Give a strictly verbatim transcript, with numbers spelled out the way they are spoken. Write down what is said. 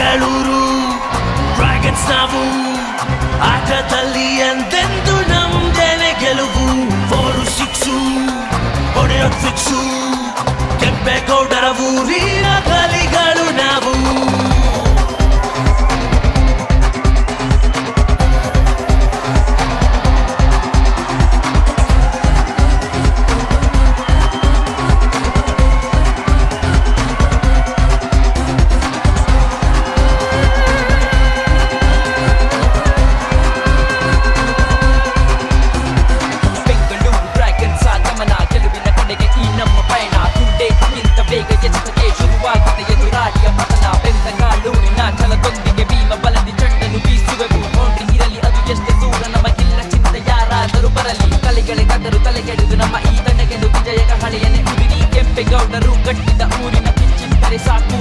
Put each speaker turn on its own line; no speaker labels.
Bengaluru dragons ನಾವು ಆಟದಲ್ಲಿ ಎಂದೆಂದು ನಮ್ದೇನೆ ಗೆಲುವು ಫೋರು ಸಿಕ್ಸು ಹೊಡೆಯೋದು ಫಿಕ್ಸು ಕೆಂಪೇಗೌಡರ ಊರಿನ ಕಲಿಗಳು ನಾವು
ನಮ್ಮ ಈ ತಂಡಗೆಂದು ವಿಜಯ ಕಹಳೆಯನ್ನೇ ಉದಿರಿ ಕೆಂಪೇಗೌಡರು ಕಟ್ಟಿದ ಊರಿನ ಕಿಚ್ಚಿಟ್ಟರೆ ಸಾಕು